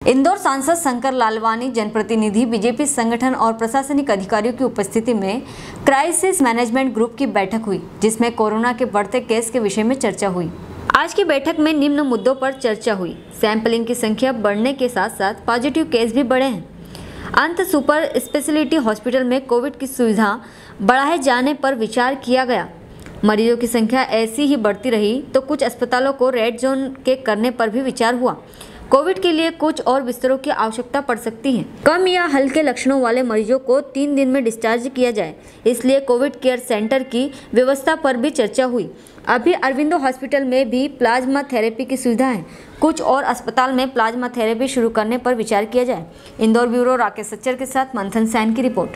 इंदौर सांसद शंकर लालवानी, जनप्रतिनिधि, बीजेपी संगठन और प्रशासनिक अधिकारियों की उपस्थिति में क्राइसिस मैनेजमेंट ग्रुप की बैठक हुई, जिसमें कोरोना के बढ़ते केस के विषय में चर्चा हुई। आज की बैठक में निम्न मुद्दों पर चर्चा हुई। सैंपलिंग की संख्या बढ़ने के साथ साथ पॉजिटिव केस भी बढ़े हैं। अंत सुपर स्पेशलिटी हॉस्पिटल में कोविड की सुविधा बढ़ाए जाने पर विचार किया गया। मरीजों की संख्या ऐसी ही बढ़ती रही तो कुछ अस्पतालों को रेड जोन के करने पर भी विचार हुआ। कोविड के लिए कुछ और बिस्तरों की आवश्यकता पड़ सकती है। कम या हल्के लक्षणों वाले मरीजों को 3 दिन में डिस्चार्ज किया जाए, इसलिए कोविड केयर सेंटर की व्यवस्था पर भी चर्चा हुई। अभी अरविंदो हॉस्पिटल में भी प्लाज्मा थेरेपी की सुविधा है। कुछ और अस्पताल में प्लाज्मा थेरेपी शुरू करने पर विचार किया जाए। इंदौर ब्यूरो राकेश सच्चर के साथ मंथन सैन की रिपोर्ट।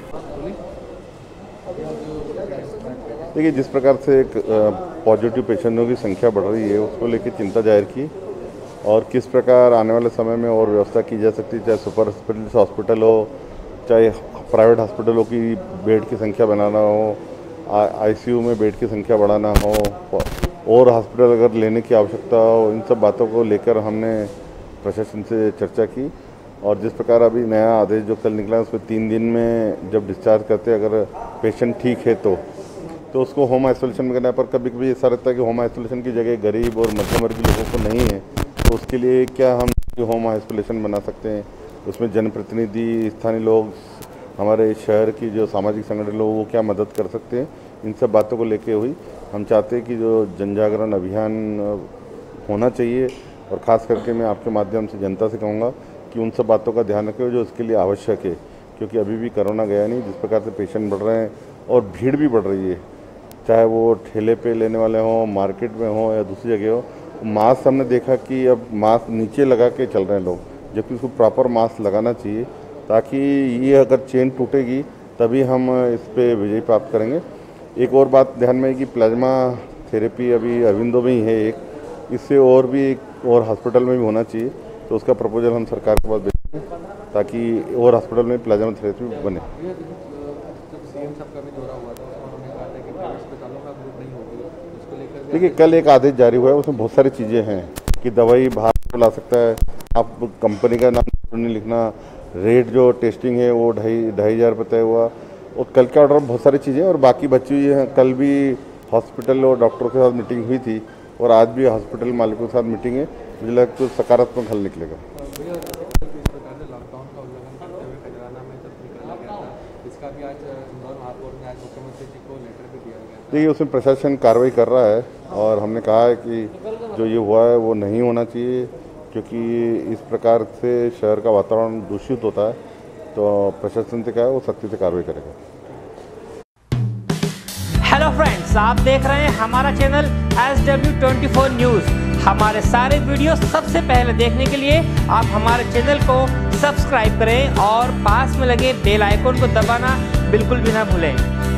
देखिए, जिस प्रकार से एक पॉजिटिव पेशेंटों की संख्या बढ़ रही है, उसको लेकर चिंता जाहिर की और किस प्रकार आने वाले समय में और व्यवस्था की जा सकती है, चाहे सुपर स्पेशलिटी हॉस्पिटल हो, चाहे प्राइवेट हॉस्पिटलों की बेड की संख्या बनाना हो, आईसीयू में बेड की संख्या बढ़ाना हो और हॉस्पिटल अगर लेने की आवश्यकता हो, इन सब बातों को लेकर हमने प्रशासन से चर्चा की। और जिस प्रकार अभी नया आदेश जो कल निकला, उसमें 3 दिन में जब डिस्चार्ज करते अगर पेशेंट ठीक है तो उसको होम आइसोलेशन में करना है। पर कभी कभी ऐसा रहता है कि होम आइसोलेशन की जगह गरीब और मध्यम वर्गीय लोगों को नहीं है, तो उसके लिए क्या हम होम आइसोलेशन बना सकते हैं। उसमें जनप्रतिनिधि, स्थानीय लोग, हमारे शहर की जो सामाजिक संगठन लोग, वो क्या मदद कर सकते हैं, इन सब बातों को लेके हुई। हम चाहते हैं कि जो जनजागरण अभियान होना चाहिए और ख़ास करके मैं आपके माध्यम से जनता से कहूँगा कि उन सब बातों का ध्यान रखें जो उसके लिए आवश्यक है, क्योंकि अभी भी कोरोना गया नहीं। जिस प्रकार से पेशेंट बढ़ रहे हैं और भीड़ भी बढ़ रही है, चाहे वो ठेले पे लेने वाले हों, मार्केट में हों या दूसरी जगह हो, मास्क हमने देखा कि अब मास्क नीचे लगा के चल रहे हैं लोग, जबकि उसको प्रॉपर मास्क लगाना चाहिए, ताकि ये अगर चेन टूटेगी तभी हम इस पे विजय प्राप्त करेंगे। एक और बात ध्यान में है कि प्लाज्मा थेरेपी अभी अरविंदो में ही है एक, इससे और भी एक और हॉस्पिटल में भी होना चाहिए, तो उसका प्रपोजल हम सरकार के पास भेजेंगे ताकि और हॉस्पिटल में प्लाज्मा थेरेपी बने। देखिए, कल एक आदेश जारी हुआ है, उसमें बहुत सारी चीज़ें हैं कि दवाई बाहर ला सकता है, आप कंपनी का नाम नहीं लिखना, रेट जो टेस्टिंग है वो 2,500 रुपये तय हुआ, और कल के ऑर्डर बहुत सारी चीज़ें और बाकी बची हुई हैं। कल भी हॉस्पिटल और डॉक्टरों के साथ मीटिंग हुई थी और आज भी हॉस्पिटल मालिकों के साथ मीटिंग है। मुझे लगता है सकारात्मक हल निकलेगा। देखिए, उसमें प्रशासन कार्रवाई कर रहा है और हमने कहा है कि जो ये हुआ है वो नहीं होना चाहिए, क्योंकि इस प्रकार से शहर का वातावरण दूषित होता है, तो प्रशासन से कहा है वो सख्ती से कार्रवाई करेगा। हेलो फ्रेंड्स, आप देख रहे हैं हमारा चैनल SW24 न्यूज़। हमारे सारे वीडियो सबसे पहले देखने के लिए आप हमारे चैनल को सब्सक्राइब करें और पास में लगे बेल आइकन को दबाना बिल्कुल भी ना भूलें।